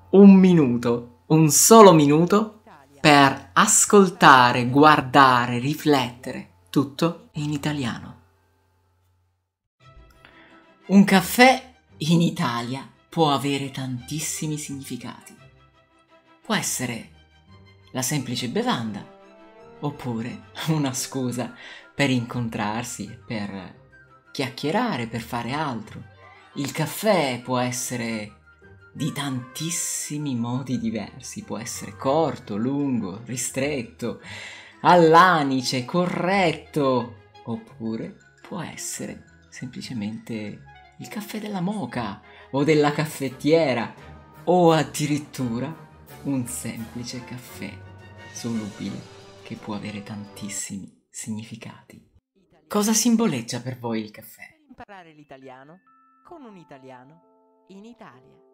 un minuto, un solo minuto, per ascoltare, guardare, riflettere, tutto in italiano. Un caffè in Italia può avere tantissimi significati. Può essere la semplice bevanda, oppure una scusa per incontrarsi, per chiacchierare, per fare altro. Il caffè può essere di tantissimi modi diversi, può essere corto, lungo, ristretto, all'anice, corretto, oppure può essere semplicemente il caffè della moka o della caffettiera o addirittura un semplice caffè solubile che può avere tantissimi significati. Cosa simboleggia per voi il caffè? Imparare l'italiano con un italiano in Italia.